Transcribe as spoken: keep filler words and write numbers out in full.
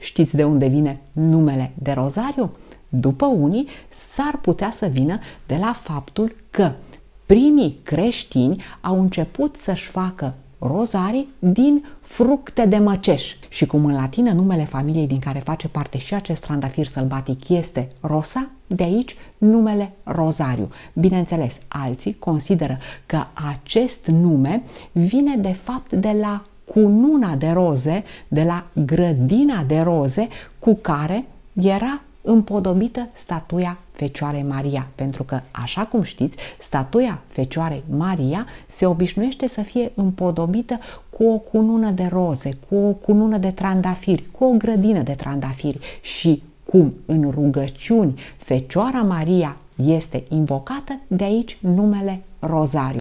Știți de unde vine numele de Rozariu? După unii, s-ar putea să vină de la faptul că primii creștini au început să-și facă rozarii din fructe de măceș. Și cum în latină numele familiei din care face parte și acest trandafir sălbatic este Rosa, de aici numele Rozariu. Bineînțeles, alții consideră că acest nume vine de fapt de la cununa de roze, de la grădina de roze cu care era împodobită statuia Fecioarei Maria, pentru că, așa cum știți, statuia Fecioarei Maria se obișnuiește să fie împodobită cu o cunună de roze, cu o cunună de trandafiri, cu o grădină de trandafiri și cum în rugăciuni Fecioara Maria este invocată, de aici numele Rozariu.